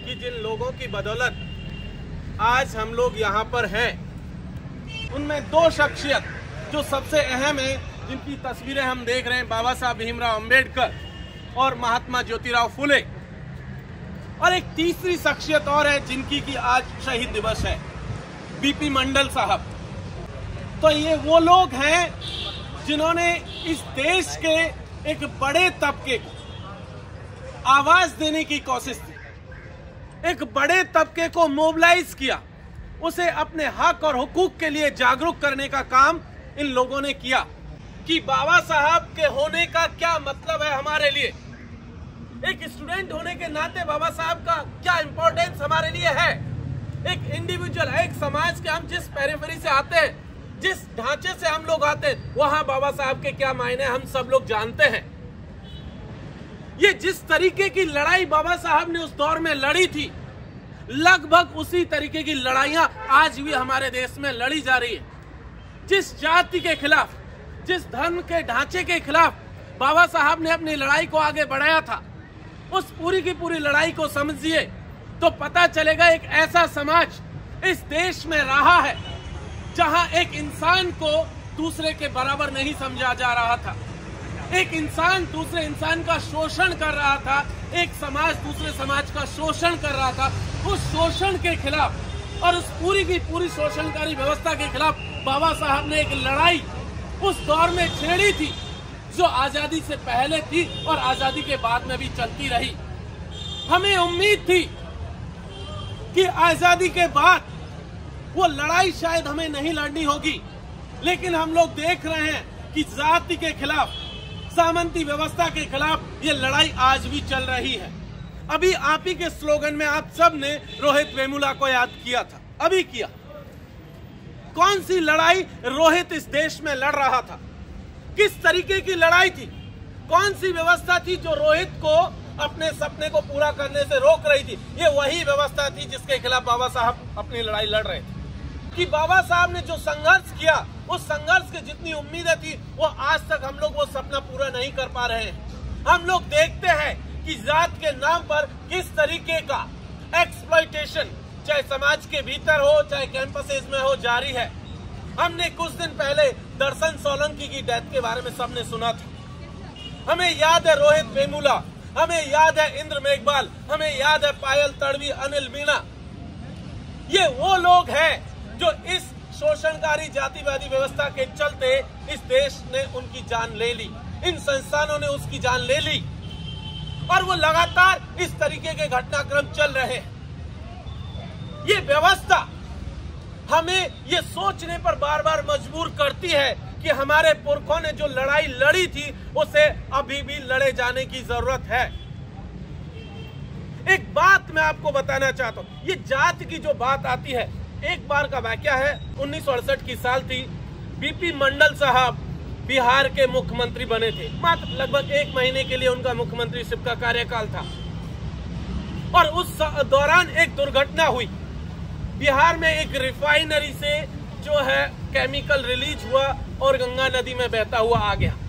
कि जिन लोगों की बदौलत आज हम लोग यहाँ पर हैं, उनमें दो शख्सियत जो सबसे अहम है, जिनकी तस्वीरें हम देख रहे हैं, बाबा साहब भीमराव अंबेडकर और महात्मा ज्योतिराव फुले। और एक तीसरी शख्सियत और है जिनकी की आज शहीद दिवस है, बीपी मंडल साहब। तो ये वो लोग हैं जिन्होंने इस देश के एक बड़े तबके को आवाज देने की कोशिश की, एक बड़े तबके को मोबिलाइज किया, उसे अपने हक और हुकूक के लिए जागरूक करने का काम इन लोगों ने किया कि बाबा साहब के होने का क्या मतलब है हमारे लिए। एक स्टूडेंट होने के नाते बाबा साहब का क्या इंपॉर्टेंस हमारे लिए है। एक इंडिविजुअल, एक समाज के हम जिस पेरिफेरी से आते हैं, जिस ढांचे से हम लोग आते हैं, वहां बाबा साहब के क्या मायने हम सब लोग जानते हैं। ये जिस तरीके की लड़ाई बाबा साहब ने उस दौर में लड़ी थी, लगभग उसी तरीके की लड़ाइयां आज भी हमारे देश में लड़ी जा रही है। जिस जाति के खिलाफ, जिस धर्म के ढांचे के खिलाफ बाबा साहब ने अपनी लड़ाई को आगे बढ़ाया था, उस पूरी की पूरी लड़ाई को समझिए तो पता चलेगा एक ऐसा समाज इस देश में रहा है जहां एक इंसान को दूसरे के बराबर नहीं समझा जा रहा था, एक इंसान दूसरे इंसान का शोषण कर रहा था, एक समाज दूसरे समाज का शोषण कर रहा था। उस शोषण के खिलाफ और उस पूरी की पूरी शोषणकारी व्यवस्था के खिलाफ बाबा साहब ने एक लड़ाई उस दौर में छेड़ी थी जो आजादी से पहले थी और आजादी के बाद में भी चलती रही। हमें उम्मीद थी कि आजादी के बाद वो लड़ाई शायद हमें नहीं लड़नी होगी, लेकिन हम लोग देख रहे हैं कि जाति के खिलाफ, सामंती व्यवस्था के खिलाफ ये लड़ाई आज भी चल रही है। अभी आप ही के स्लोगन में आप सब ने रोहित वेमुला को याद किया था, अभी किया। कौन सी लड़ाई रोहित इस देश में लड़ रहा था, किस तरीके की लड़ाई थी, कौन सी व्यवस्था थी जो रोहित को अपने सपने को पूरा करने से रोक रही थी। ये वही व्यवस्था थी जिसके खिलाफ बाबा साहब अपनी लड़ाई लड़ रहे थे। कि बाबा साहब ने जो संघर्ष किया, उस संघर्ष की जितनी उम्मीदें थी, वो आज तक हम लोग वो सपना पूरा नहीं कर पा रहे हैं। हम लोग देखते हैं कि जात के नाम पर किस तरीके का एक्सप्लॉयटेशन, चाहे समाज के भीतर हो चाहे कैंपसेस में हो, जारी है। हमने कुछ दिन पहले दर्शन सोलंकी की डेथ के बारे में सबने सुना था। हमें याद है रोहित वेमुला, हमें याद है इंद्र मेघवाल, हमें याद है पायल तड़वी, अनिल मीणा। ये वो लोग हैं जो इस शोषणकारी जातिवादी व्यवस्था के चलते इस देश ने उनकी जान ले ली, इन संस्थानों ने उसकी जान ले ली, और वो लगातार इस तरीके के घटनाक्रम चल रहे हैं। ये व्यवस्था हमें ये सोचने पर बार बार मजबूर करती है कि हमारे पुरखों ने जो लड़ाई लड़ी थी उसे अभी भी लड़े जाने की जरूरत है। एक बात मैं आपको बताना चाहता हूं, ये जात की जो बात आती है, एक बार का वाकया है, 1968 की साल थी। बीपी मंडल साहब बिहार के मुख्यमंत्री बने थे, मात्र लगभग 1 महीने के लिए उनका मुख्यमंत्रीशिप का कार्यकाल था। और उस दौरान एक दुर्घटना हुई। बिहार में एक रिफाइनरी से जो है केमिकल रिलीज हुआ और गंगा नदी में बहता हुआ आ गया।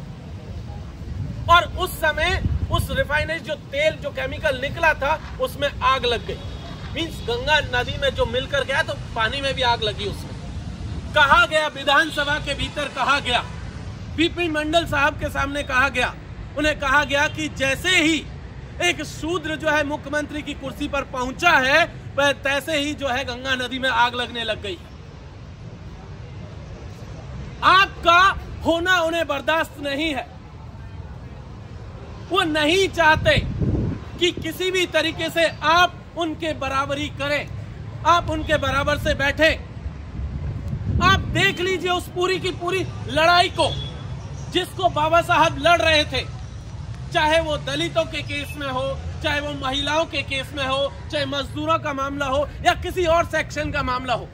और उस समय उस रिफाइनरी जो तेल, जो केमिकल निकला था, उसमें आग लग गई। मीन्स गंगा नदी में जो मिलकर गया तो पानी में भी आग लगी। उसमें कहा गया, विधानसभा के भीतर कहा गया, बीपी मंडल साहब के सामने कहा गया, उन्हें कहा गया कि जैसे ही एक शूद्र जो है मुख्यमंत्री की कुर्सी पर पहुंचा है, वह तैसे ही जो है गंगा नदी में आग लगने लग गई। आपका होना उन्हें बर्दाश्त नहीं है। वो नहीं चाहते कि किसी भी तरीके से आप उनके बराबरी करें, आप उनके बराबर से बैठे। आप देख लीजिए उस पूरी की पूरी लड़ाई को जिसको बाबा साहब लड़ रहे थे, चाहे वो दलितों के केस में हो, चाहे वो महिलाओं के केस में हो, चाहे मजदूरों का मामला हो या किसी और सेक्शन का मामला हो।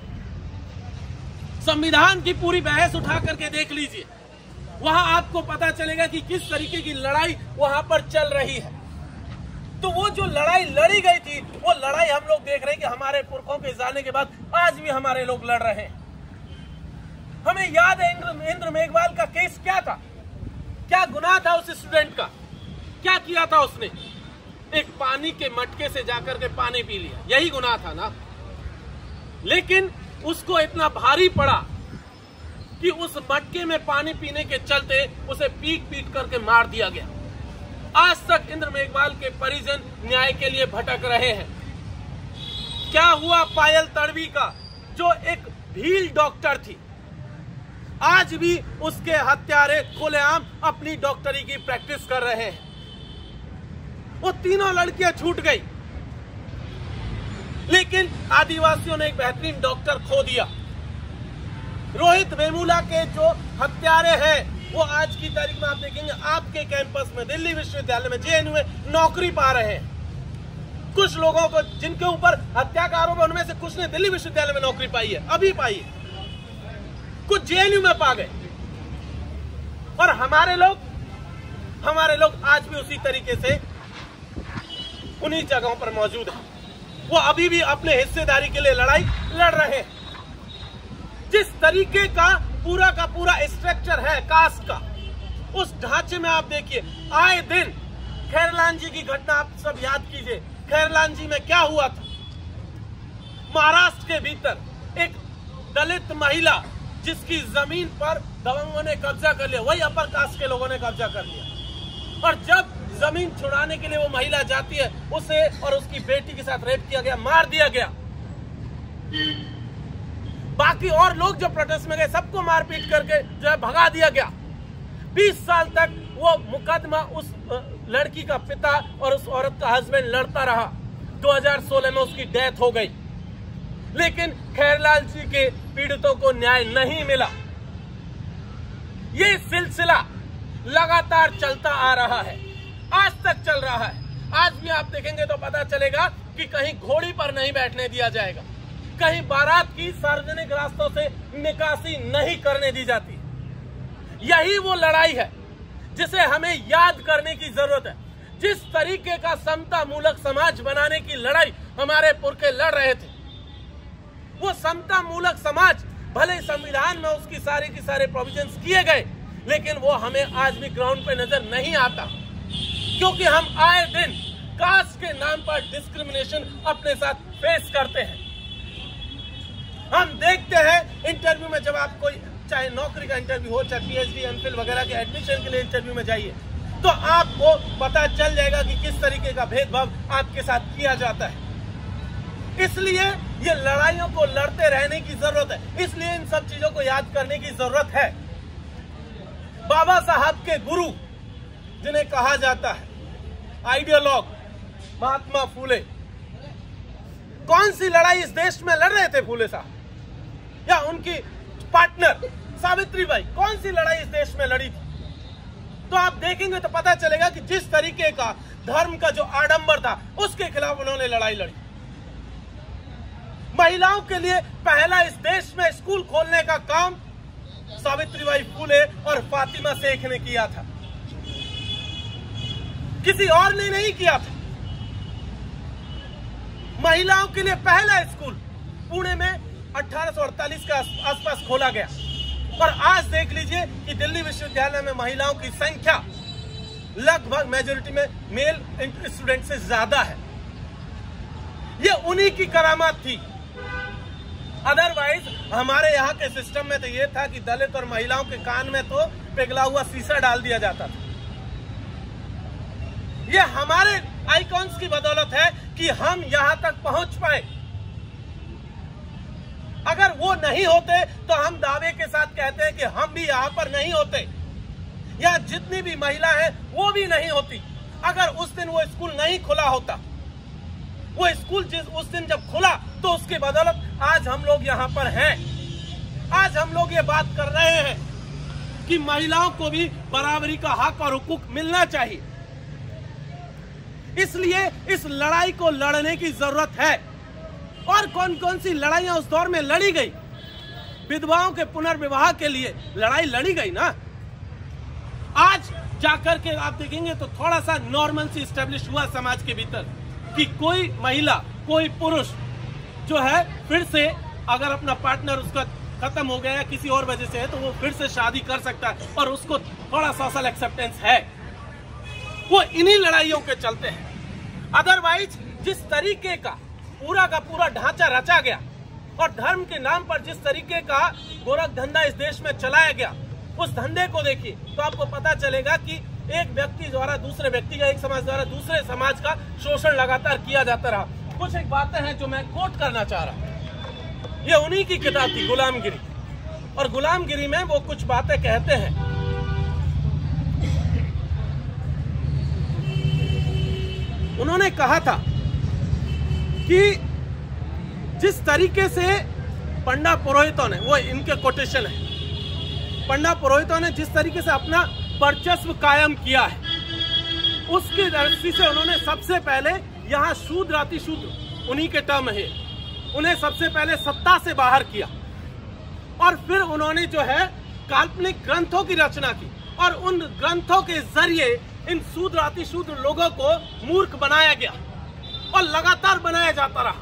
संविधान की पूरी बहस उठा करके देख लीजिए, वहां आपको पता चलेगा कि किस तरीके की लड़ाई वहां पर चल रही है। तो वो जो लड़ाई लड़ी गई थी, वो लड़ाई हम लोग देख रहे हैं कि हमारे पुरखों के जाने के बाद आज भी हमारे लोग लड़ रहे हैं। हमें याद है इंद्र मेघवाल का केस क्या था, क्या गुनाह था उस स्टूडेंट का, क्या किया था उसने। एक पानी के मटके से जाकर के पानी पी लिया, यही गुनाह था ना। लेकिन उसको इतना भारी पड़ा कि उस मटके में पानी पीने के चलते उसे पीट पीट करके मार दिया गया। आज तक इंद्र मेघवाल के परिजन न्याय के लिए भटक रहे हैं। क्या हुआ पायल तड़वी का, जो एक भील डॉक्टर थी, आज भी उसके हत्यारे खुलेआम अपनी डॉक्टरी की प्रैक्टिस कर रहे हैं। वो तीनों लड़कियां छूट गई, लेकिन आदिवासियों ने एक बेहतरीन डॉक्टर खो दिया। रोहित वेमुला के जो हत्यारे हैं वो आज की तारीख में आप देखेंगे आपके कैंपस में, दिल्ली विश्वविद्यालय में, जेएनयू में नौकरी पा रहे हैं। कुछ लोगों को जिनके ऊपर हत्या का आरोप है उनमें से कुछ ने दिल्ली विश्वविद्यालय में नौकरी पाई है, अभी पाई है, कुछ जेएनयू में पा गए। और हमारे लोग आज भी उसी तरीके से उन्हीं जगहों पर मौजूद हैं। वो अभी भी अपने हिस्सेदारी के लिए लड़ाई लड़ रहे हैं। जिस तरीके का पूरा स्ट्रक्चर है कास्ट का, उस ढांचे में आप देखिए आए दिन खैरलान जी की घटना आप सब याद कीजिए। खैरलान जी में क्या हुआ था? महाराष्ट्र के भीतर एक दलित महिला जिसकी जमीन पर दबंगों ने कब्जा कर लिया, वही अपर कास्ट के लोगों ने कब्जा कर लिया। और जब जमीन छुड़ाने के लिए वो महिला जाती है, उसे और उसकी बेटी के साथ रेप किया गया, मार दिया गया। बाकी और लोग जो प्रोटेस्ट में गए सबको मारपीट करके जो है भगा दिया गया। 20 साल तक वो मुकदमा उस लड़की का पिता और उस औरत का हस्बैंड लड़ता रहा। 2016 में उसकी डेथ हो गई, लेकिन खैरलाल जी के पीड़ितों को न्याय नहीं मिला। ये सिलसिला लगातार चलता आ रहा है, आज तक चल रहा है। आज भी आप देखेंगे तो पता चलेगा कि कहीं घोड़ी पर नहीं बैठने दिया जाएगा, कहीं बारात की सार्वजनिक रास्तों से निकासी नहीं करने दी जाती। यही वो लड़ाई है जिसे हमें याद करने की जरूरत है। जिस तरीके का समता मूलक समाज बनाने की लड़ाई हमारे पुरखे लड़ रहे थे, वो समता मूलक समाज भले संविधान में उसकी सारे प्रोविजंस किए गए, लेकिन वो हमें आज भी ग्राउंड पे नजर नहीं आता, क्योंकि हम आए दिन कास्ट के नाम पर डिस्क्रिमिनेशन अपने साथ फेस करते हैं। हम देखते हैं इंटरव्यू में, जब आप कोई चाहे नौकरी का इंटरव्यू हो, चाहे पीएचडी एमफिल वगैरह के एडमिशन के लिए इंटरव्यू में जाइए, तो आपको पता चल जाएगा कि किस तरीके का भेदभाव आपके साथ किया जाता है। इसलिए ये लड़ाइयों को लड़ते रहने की जरूरत है, इसलिए इन सब चीजों को याद करने की जरूरत है। बाबा साहब के गुरु जिन्हें कहा जाता है आइडियोलॉग, महात्मा फूले, कौन सी लड़ाई इस देश में लड़ रहे थे फूले साहब, या उनकी पार्टनर सावित्रीबाई कौन सी लड़ाई इस देश में लड़ी थी? तो आप देखेंगे तो पता चलेगा कि जिस तरीके का धर्म का जो आडंबर था उसके खिलाफ उन्होंने लड़ाई लड़ी। महिलाओं के लिए पहला इस देश में स्कूल खोलने का काम सावित्रीबाई फूले और फातिमा शेख ने किया था, किसी और ने नहीं किया था। महिलाओं के लिए पहला स्कूल पुणे में 1848 के आसपास खोला गया, और आज देख लीजिए कि दिल्ली विश्वविद्यालय में महिलाओं की संख्या लगभग मेजोरिटी में मेल स्टूडेंट से ज्यादा है। ये उन्हीं की करामात थी। अदरवाइज हमारे यहाँ के सिस्टम में तो ये था कि दलित और महिलाओं के कान में तो पिघला हुआ शीशा डाल दिया जाता था। ये हमारे आइकॉन्स की बदौलत है कि हम यहां तक पहुंच पाए। अगर वो नहीं होते तो हम दावे के साथ कहते हैं कि हम भी यहां पर नहीं होते, या जितनी भी महिला है वो भी नहीं होती। अगर उस दिन वो स्कूल नहीं खुला होता, वो स्कूल उस दिन जब खुला तो उसकी बदौलत आज हम लोग यहां पर हैं। आज हम लोग ये बात कर रहे हैं कि महिलाओं को भी बराबरी का हक और हुकूक मिलना चाहिए। इसलिए इस लड़ाई को लड़ने की जरूरत है। और कौन कौन सी लड़ाइयां उस दौर में लड़ी गई? विधवाओं के पुनर्विवाह के लिए लड़ाई लड़ी गई ना। आज जाकर के आप देखेंगे तो थोड़ा सा नॉर्मल सी स्टैब्लिश हुआ समाज के भीतर कि कोई महिला, कोई पुरुष जो है फिर से अगर अपना पार्टनर उसका खत्म हो गया या किसी और वजह से है तो वो फिर से शादी कर सकता है, और उसको थोड़ा सोशल एक्सेप्टेंस है। वो इन्हीं लड़ाइयों के चलते हैं। अदरवाइज जिस तरीके का पूरा ढांचा रचा गया और धर्म के नाम पर जिस तरीके का गोरख धंधा इस देश में चलाया गया, उस धंधे को देखिए तो आपको पता चलेगा कि एक व्यक्ति द्वारा दूसरे व्यक्ति का, एक समाज द्वारा दूसरे समाज का शोषण लगातार किया जाता रहा। कुछ एक बातें हैं जो मैं कोट करना चाह रहा हूं। ये उन्हीं की किताब थी गुलामगिरी, और गुलामगिरी में वो कुछ बातें कहते हैं। उन्होंने कहा था कि जिस तरीके से पंडा पुरोहितों ने, वो इनके कोटेशन है, पंडा पुरोहितों ने जिस तरीके से अपना वर्चस्व कायम किया है, उसकी दृष्टि से उन्होंने सबसे पहले यहाँ शूद्र अतिशूद्र, उन्हीं के टर्म है, उन्हें सबसे पहले सत्ता से बाहर किया, और फिर उन्होंने जो है काल्पनिक ग्रंथों की रचना की, और उन ग्रंथों के जरिए इन शूद्र अतिशूद्र लोगों को मूर्ख बनाया गया और लगातार बनाया जाता रहा,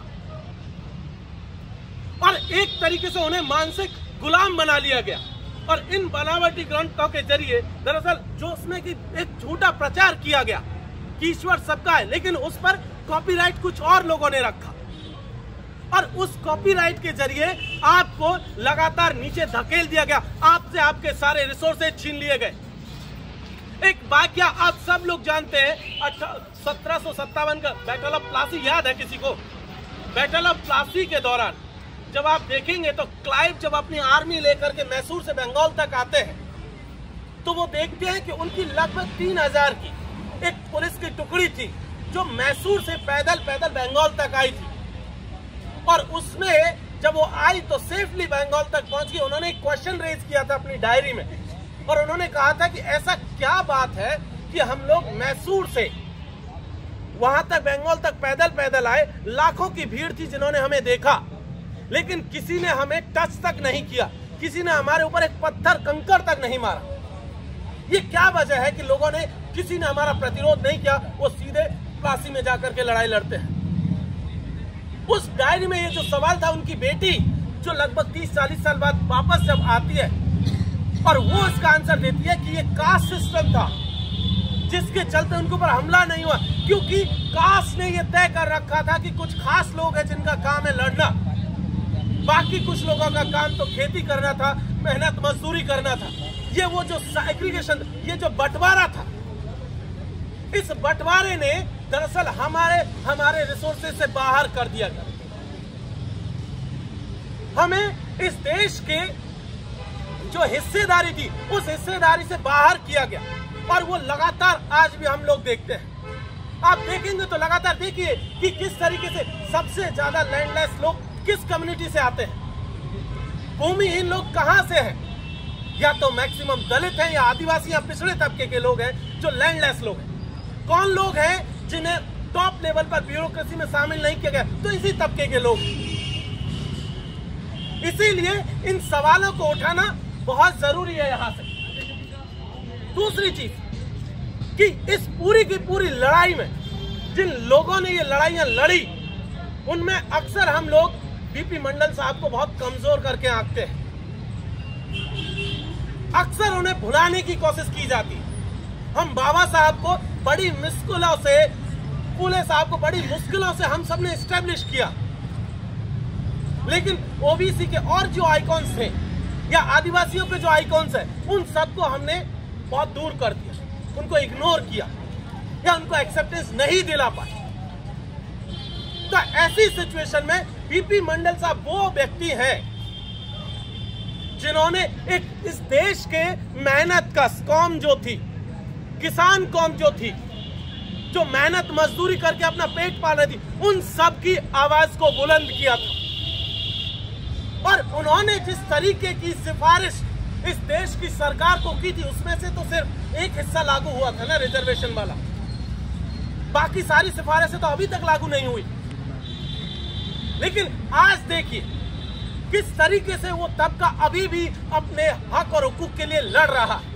और एक तरीके से उन्हें मानसिक गुलाम बना लिया गया। और इन बनावटी ग्रंथों के जरिए दरअसल जो उसमें कि एक झूठा प्रचार किया गया कि ईश्वर सबका है, लेकिन उस पर कॉपीराइट कुछ और लोगों ने रखा, और उस कॉपीराइट के जरिए आपको लगातार नीचे धकेल दिया गया, आपसे आपके सारे रिसोर्सेज छीन लिए गए। एक वाकया आप सब लोग जानते हैं, 1757 का बैटल ऑफ प्लासी याद है किसी को? बैटल ऑफ प्लासी के दौरान जब आप देखेंगे तो क्लाइव जब अपनी आर्मी लेकर के मैसूर से बंगाल तक आते हैं तो वो देखते हैं कि उनकी लगभग 3000 की एक पुलिस की टुकड़ी थी जो मैसूर से पैदल बंगाल तक आई थी, और उसमें जब वो आई तो सेफली बंगाल तक पहुंच गई। उन्होंने एक क्वेश्चन रेज किया था अपनी डायरी में, और उन्होंने कहा था कि ऐसा क्या बात है कि हम लोग मैसूर से वहां तक बंगाल तक पैदल आए, लाखों की भीड़ थी जिन्होंने हमें देखा, लेकिन किसी ने हमें टच तक नहीं किया, किसी ने हमारे ऊपर एक पत्थर कंकड़ तक नहीं मारा। ये क्या वजह है कि लोगों ने, किसी ने हमारा प्रतिरोध नहीं किया, वो सीधे प्लासी में जाकर के लड़ाई लड़ते हैं। उस डायरी में ये जो सवाल था, उनकी बेटी जो लगभग 30-40 साल बाद वापस जब आती है और वो इसका आंसर देती है कि ये कास्ट सिस्टम था जिसके चलते उनके ऊपर हमला नहीं हुआ, क्योंकि कास्ट ने ये तय कर रखा था कि कुछ खास लोग हैं जिनका काम है लड़ना, बाकी कुछ लोगों का काम तो खेती करना था, मेहनत मजदूरी करना था। ये वो जो सेग्रीगेशन, ये जो बंटवारा था, इस बंटवारे ने दरअसल हमारे रिसोर्सेज से बाहर कर दिया गया। हमें इस देश के जो हिस्सेदारी थी उस हिस्सेदारी से बाहर किया गया, और वो लगातार आज भी हम लोग देखते हैं। आप देखेंगे तो लगातार देखिए कि किस तरीके से सबसे ज्यादा लैंडलेस लोग किस कम्युनिटी से आते हैं, भूमिहीन लोग कहां से हैं, या तो मैक्सिमम दलित हैं या आदिवासी या पिछड़े तबके के लोग हैं जो लैंडलेस लोग हैं। कौन लोग हैं जिन्हें टॉप लेवल पर ब्यूरोक्रेसी में शामिल नहीं किया गया? तो इसी तबके के लोग। इसीलिए इन सवालों को उठाना बहुत जरूरी है यहां से। दूसरी चीज कि इस पूरी की पूरी लड़ाई में जिन लोगों ने ये लड़ाइयां लड़ी, उनमें अक्सर हम लोग बीपी मंडल साहब को बहुत कमजोर करके आंकते हैं, अक्सर उन्हें भुलाने की कोशिश की जाती है। हम बाबा साहब को बड़ी मुश्किलों से, फूले साहब को बड़ी मुश्किलों से हम सब ने एस्टेब्लिश किया, लेकिन ओबीसी के और जो आइकॉन्स थे या आदिवासियों के जो आइकॉन्स हैं, उन सबको हमने बहुत दूर कर दिया, उनको इग्नोर किया या उनको एक्सेप्टेंस नहीं दिला पाए। तो ऐसी सिचुएशन में बीपी मंडल साहब वो व्यक्ति हैं जिन्होंने एक इस देश के मेहनत का कौम जो थी, किसान कौम जो थी, जो मेहनत मजदूरी करके अपना पेट पाल रही थी, उन सब की आवाज को बुलंद किया था। और उन्होंने जिस तरीके की सिफारिश इस देश की सरकार को की थी, उसमें से तो सिर्फ एक हिस्सा लागू हुआ था ना, रिजर्वेशन वाला, बाकी सारी सिफारिशें तो अभी तक लागू नहीं हुई। लेकिन आज देखिए किस तरीके से वो तबका अभी भी अपने हक और हुकूक के लिए लड़ रहा है।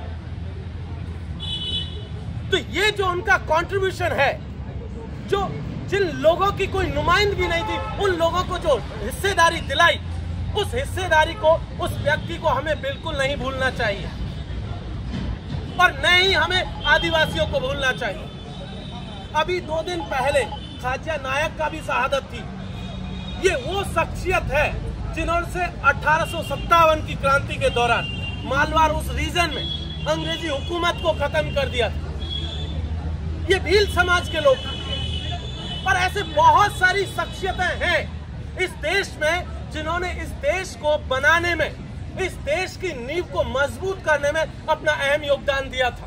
तो ये जो उनका कंट्रीब्यूशन है, जो जिन लोगों की कोई नुमाइंदगी नहीं थी, उन लोगों को जो हिस्सेदारी दिलाई, उस हिस्सेदारी को, उस व्यक्ति को हमें बिल्कुल नहीं भूलना चाहिए, और न ही हमें आदिवासियों को भूलना चाहिए। अभी 2 दिन पहले खाजा नायक का भी शहादत थी। ये वो शख्सियत है जिन्होंने 1857 की क्रांति के दौरान मालवार उस रीजन में अंग्रेजी हुकूमत को खत्म कर दिया था। ये भील समाज के लोग, पर ऐसे बहुत सारी शख्सियतें हैं इस देश में जिन्होंने इस देश को बनाने में, इस देश की नींव को मजबूत करने में अपना अहम योगदान दिया था।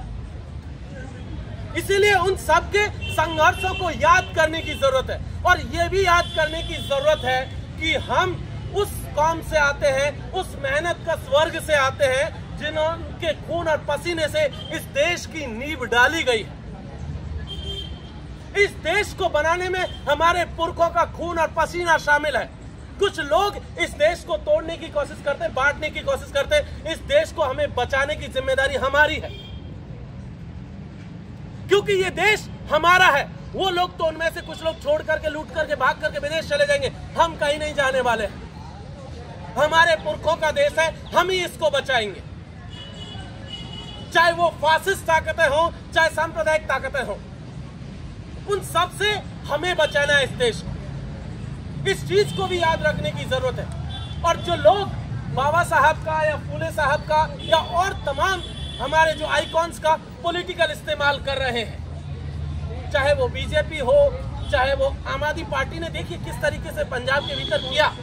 इसीलिए उन सबके संघर्षों को याद करने की जरूरत है, और यह भी याद करने की जरूरत है कि हम उस कौम से आते हैं, उस मेहनत का स्वर्ग से आते हैं जिनके खून और पसीने से इस देश की नींव डाली गई है। इस देश को बनाने में हमारे पुरखों का खून और पसीना शामिल है। कुछ लोग इस देश को तोड़ने की कोशिश करते, बांटने की कोशिश करते। इस देश को हमें बचाने की जिम्मेदारी हमारी है, क्योंकि ये देश हमारा है। वो लोग तो उनमें से कुछ लोग छोड़ करके, लूट करके, भाग करके विदेश चले जाएंगे। हम कहीं नहीं जाने वाले हैं। हमारे पुरखों का देश है, हम ही इसको बचाएंगे, चाहे वो फासिस्ट ताकतें हो, चाहे सांप्रदायिक ताकतें हो। उन सब से हमें बचाना है इस देश को। इस चीज को भी याद रखने की जरूरत है। और जो लोग बाबा साहब का या फूले साहब का या और तमाम हमारे जो आइकॉन्स का पॉलिटिकल इस्तेमाल कर रहे हैं, चाहे वो बीजेपी हो, चाहे वो आम आदमी पार्टी ने, देखिए किस तरीके से पंजाब के भीतर किया।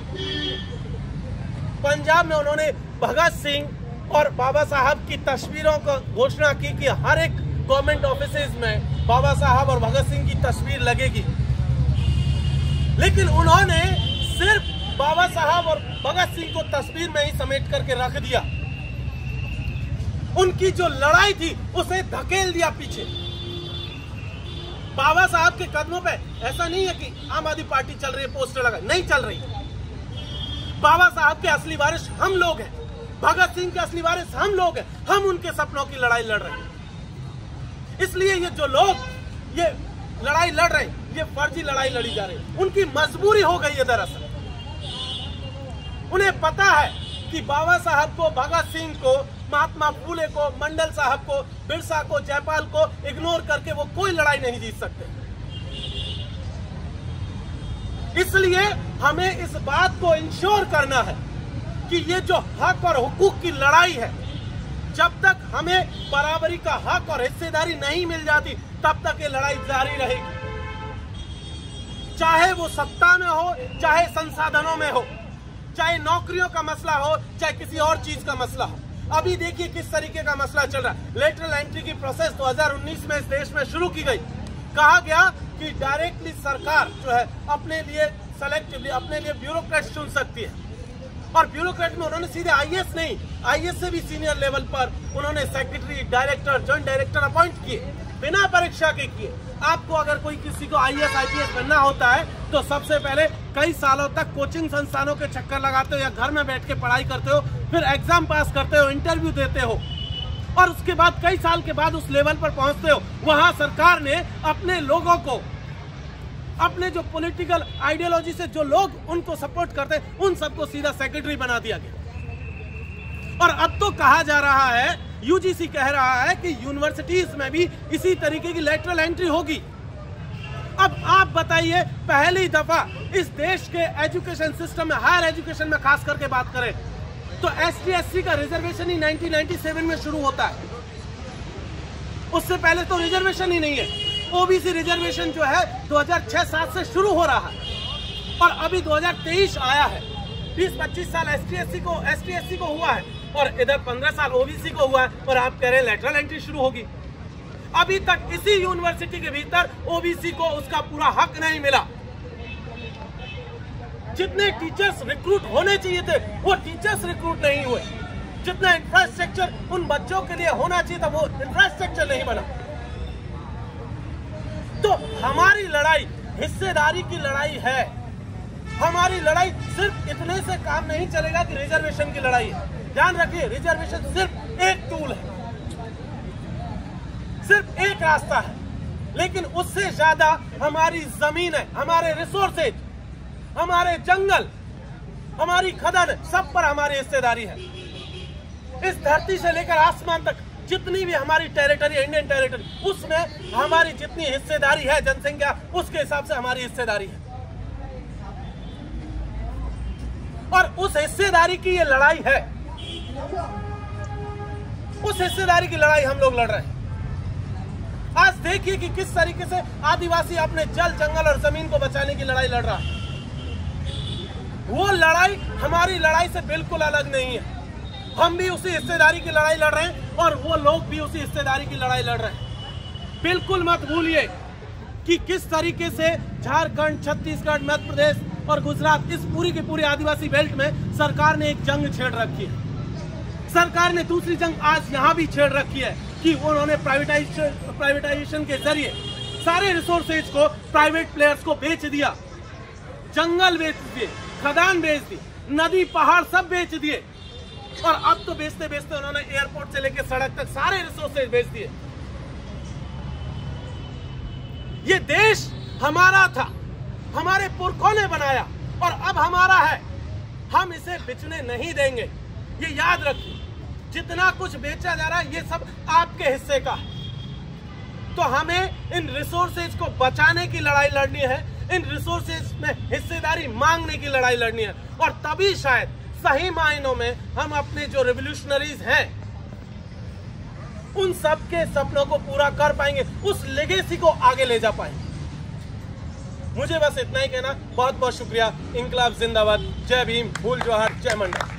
पंजाब में उन्होंने भगत सिंह और बाबा साहब की तस्वीरों को घोषणा की कि हर एक गवर्नमेंट ऑफिसेज में बाबा साहब और भगत सिंह की तस्वीर लगेगी। लेकिन उन्होंने सिर्फ बाबा साहब और भगत सिंह को तस्वीर में ही समेट करके रख दिया। उनकी जो लड़ाई थी उसे धकेल दिया पीछे। बाबा साहब के कदमों पे ऐसा नहीं है कि आम आदमी पार्टी चल रही है, पोस्टर लगा, नहीं चल रही। बाबा साहब के असली वारिस हम लोग हैं, भगत सिंह के असली वारिस हम लोग हैं। हम उनके सपनों की लड़ाई लड़ रहे हैं। इसलिए ये जो लोग ये लड़ाई लड़ रहे हैं, ये फर्जी लड़ाई लड़ी जा रही है। उनकी मजबूरी हो गई है। दरअसल उन्हें पता है कि बाबा साहब को, भगत सिंह को, महात्मा फूले को, मंडल साहब को, बिरसा को, जयपाल को इग्नोर करके वो कोई लड़ाई नहीं जीत सकते। इसलिए हमें इस बात को इंश्योर करना है कि ये जो हक और हुकूक की लड़ाई है, जब तक हमें बराबरी का हक और हिस्सेदारी नहीं मिल जाती, तब तक ये लड़ाई जारी रहेगी। चाहे वो सत्ता में हो, चाहे संसाधनों में हो, चाहे नौकरियों का मसला हो, चाहे किसी और चीज का मसला हो। अभी देखिए किस तरीके का मसला चल रहा है। लेटरल एंट्री की प्रोसेस 2019 में इस देश में शुरू की गई। कहा गया कि डायरेक्टली सरकार जो है अपने लिए सेलेक्टिवली अपने लिए ब्यूरोक्रेट चुन सकती है, और ब्यूरोक्रेट में उन्होंने सीधे आईएएस नहीं, आईएएस से भी सीनियर लेवल पर उन्होंने secretary, director, joint director appoint किए, बिना परीक्षा के किए। आपको अगर कोई किसी को आईएएस आईपीएस बनना होता है तो सबसे पहले कई सालों तक कोचिंग संस्थानों के चक्कर लगाते हो या घर में बैठ के पढ़ाई करते हो, फिर एग्जाम पास करते हो, इंटरव्यू देते हो, और उसके बाद कई साल के बाद उस लेवल पर पहुंचते हो। वहां सरकार ने अपने लोगों को, अपने जो पॉलिटिकल आइडियोलॉजी से जो लोग उनको सपोर्ट करते हैं, उन सबको सीधा सेक्रेटरी बना दिया गया। और अब तो कहा जा रहा है, यूजीसी कह रहा है कि यूनिवर्सिटीज में भी इसी तरीके की लेटरल एंट्री होगी। अब आप बताइए, पहली दफा इस देश के एजुकेशन सिस्टम में, हायर एजुकेशन में खास करके बात करें तो ST/SC का रिजर्वेशन ही 1997 में शुरू होता है। उससे पहले तो रिजर्वेशन ही नहीं है। ओबीसी रिजर्वेशन जो है 2006-07 से शुरू हो रहा है, और अभी 2023 आया है। 20-25 साल ST/SC को हुआ है, और इधर 15 साल ओबीसी को हुआ है, और आप कह रहे हैं लेटरल एंट्री शुरू होगी। अभी तक इसी यूनिवर्सिटी के भीतर ओबीसी को उसका पूरा हक नहीं मिला। जितने टीचर्स रिक्रूट होने चाहिए थे वो टीचर्स रिक्रूट नहीं हुए। जितना इंफ्रास्ट्रक्चर उन बच्चों के लिए होना चाहिए था वो इंफ्रास्ट्रक्चर नहीं बना। तो हमारी लड़ाई हिस्सेदारी की लड़ाई है। हमारी लड़ाई सिर्फ इतने से काम नहीं चलेगा कि रिजर्वेशन की लड़ाई है। ध्यान रखिए, रिजर्वेशन सिर्फ एक टूल है, सिर्फ एक रास्ता है, लेकिन उससे ज्यादा हमारी जमीन है, हमारे रिसोर्सेज, हमारे जंगल, हमारी खदान, सब पर हमारी हिस्सेदारी है। इस धरती से लेकर आसमान तक जितनी भी हमारी टेरिटरी, इंडियन टेरिटरी, उसमें हमारी जितनी हिस्सेदारी है जनसंख्या, उसके हिसाब से हमारी हिस्सेदारी है। और उस हिस्सेदारी की ये लड़ाई है, उस हिस्सेदारी की लड़ाई हम लोग लड़ रहे हैं। आज देखिए कि किस तरीके से आदिवासी अपने जल, जंगल और जमीन को बचाने की लड़ाई लड़ रहा है। वो लड़ाई हमारी लड़ाई से बिल्कुल अलग नहीं है। हम भी उसी हिस्सेदारी की लड़ाई लड़ रहे हैं और वो लोग भी उसी हिस्सेदारी की लड़ाई लड़ रहे हैं। बिल्कुल मत भूलिए कि किस तरीके से झारखंड, छत्तीसगढ़, मध्य प्रदेश और गुजरात, इस पूरी की पूरी आदिवासी बेल्ट में सरकार ने एक जंग छेड़ रखी है। सरकार ने दूसरी जंग आज यहाँ भी छेड़ रखी है कि उन्होंने प्राइवेटाइजेशन के जरिए सारे रिसोर्सेज को प्राइवेट प्लेयर्स को बेच दिया। जंगल बेच दिए, खदान बेच दी, नदी पहाड़ सब बेच दिए और अब तो बेचते बेचते उन्होंने एयरपोर्ट से लेकर सड़क तक सारे रिसोर्सेज बेच दिए। ये देश हमारा था, हमारे पुरखों ने बनाया और अब हमारा है। हम इसे बेचने नहीं देंगे। ये याद रखिए, जितना कुछ बेचा जा रहा है ये सब आपके हिस्से का है। तो हमें इन रिसोर्सेज को बचाने की लड़ाई लड़नी है, इन रिसोर्सेज में हिस्सेदारी मांगने की लड़ाई लड़नी है और तभी शायद सही मायनों में हम अपने जो रिवोल्यूशनरीज हैं उन सबके सपनों को पूरा कर पाएंगे, उस लेगेसी को आगे ले जा पाएंगे। मुझे बस इतना ही कहना। बहुत बहुत शुक्रिया। इंकलाब जिंदाबाद। जय भीम, फूल जोहार, जय मंडल।